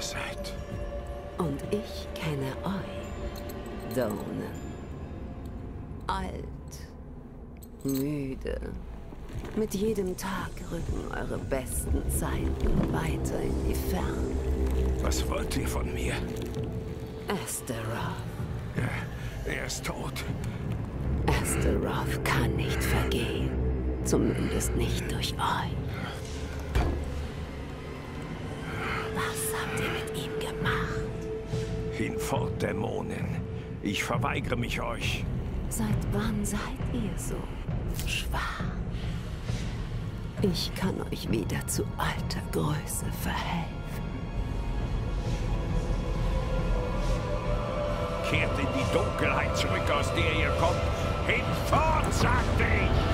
seid. Und ich kenne euch, Donen. Alt, müde. Mit jedem Tag rücken eure besten Zeiten weiter in die Ferne. Was wollt ihr von mir? Astaroth. Ja, er ist tot. Astaroth kann nicht vergehen. Zumindest nicht durch euch. Was habt ihr mit ihm gemacht? Hinfort, Dämonen. Ich verweigere mich euch. Seit wann seid ihr so schwach? Ich kann euch wieder zu alter Größe verhelfen. Kehrt in die Dunkelheit zurück, aus der ihr kommt. Hinfort, sagte ich!